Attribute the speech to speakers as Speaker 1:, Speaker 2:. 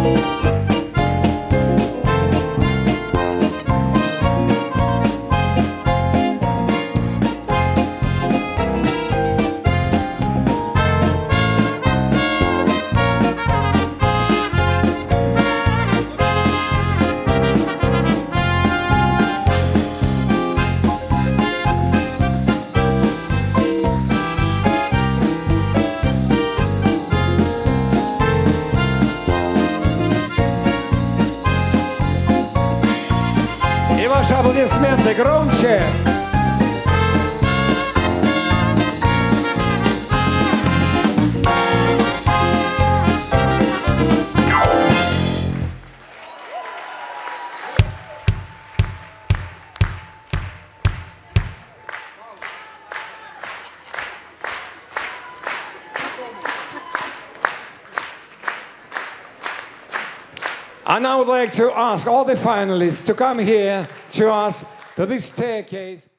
Speaker 1: Ваши аплодисменты громче! And I would like to ask all the finalists to come here to us, to this staircase.